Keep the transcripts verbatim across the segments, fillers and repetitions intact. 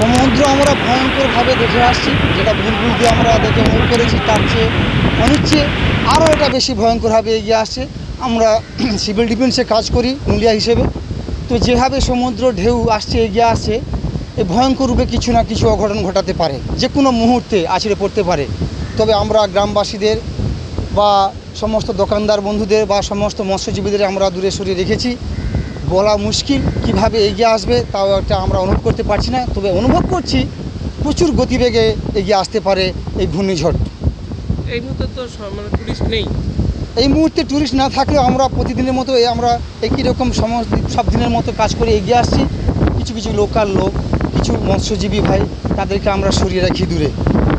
সমুদ্র আমরা ভয়ঙ্করভাবে দেখে আসছি, যেটা বুলবুল দিয়ে আমরা দেখে মুভ করেছি, তার চেয়ে অনেক চেয়ে আরও এটা বেশি ভয়ঙ্করভাবে এগিয়ে আসছে। আমরা সিভিল ডিফেন্সে কাজ করি নুলিয়া হিসেবে, তো যেভাবে সমুদ্র ঢেউ আসছে এগিয়ে আসছে, এই ভয়ঙ্কর রূপে কিছু না কিছু অঘটন ঘটাতে পারে, যে কোনো মুহূর্তে আছড়ে পড়তে পারে। তবে আমরা গ্রামবাসীদের বা সমস্ত দোকানদার বন্ধুদের বা সমস্ত মৎস্যজীবীদের আমরা দূরে সরিয়ে রেখেছি। বলা মুশকিল কীভাবে এগিয়ে আসবে, তাও একটা আমরা অনুভব করতে পারছি না। তবে অনুভব করছি প্রচুর গতিবেগে এগিয়ে আসতে পারে এই ঘূর্ণিঝড়। এই মুহূর্তে তো মানে টুরিস্ট নেই, এই মুহূর্তে ট্যুরিস্ট না থাকলেও আমরা প্রতিদিনের মতো আমরা একই রকম সমস্ত সব দিনের মতো কাজ করে এগিয়ে আসছি। কিছু কিছু লোকাল লোক, কিছু মৎস্যজীবী ভাই, তাদেরকে আমরা সরিয়ে রাখি দূরে।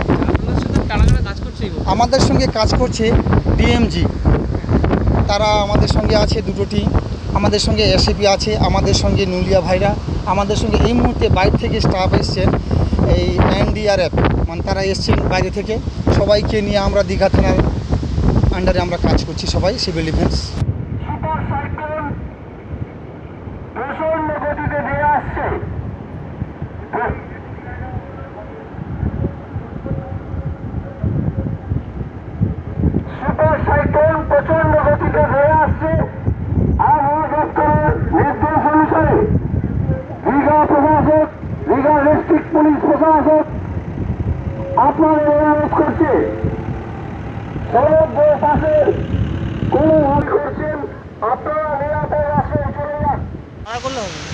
আমাদের সঙ্গে কাজ করছে ডিএমজি, তারা আমাদের সঙ্গে আছে দুটো টিম, আমাদের সঙ্গে এসএপি আছে, আমাদের সঙ্গে নুলিয়া ভাইরা, আমাদের সঙ্গে এই মুহূর্তে বাইরে থেকে স্টাফ এসছেন, এই এনডিআরএফ মানে তারা এসছেন বাইরে থেকে। সবাইকে নিয়ে আমরা দীঘা থানার আন্ডারে আমরা কাজ করছি, সবাই সিভিল ডিফেন্স। সুপার সাইক্লোন প্রচন্ড গতিতে ধেয়ে আসছে। সুপার সাইক্লোন প্রচন্ড গতিতে ধেয়ে আসছে। আবহাওয়া দপ্তরের নির্দেশ অনুসারে দীঘা প্রশাসক, দীঘা ডিস্ট্রিক্ট পুলিশ প্রশাসক আপনাদের অনুরোধ করছে, সমুদ্রের পাশে কোনো ভাবে করছেন আপনারা নিরাপদ আশ্রয় চলে যান।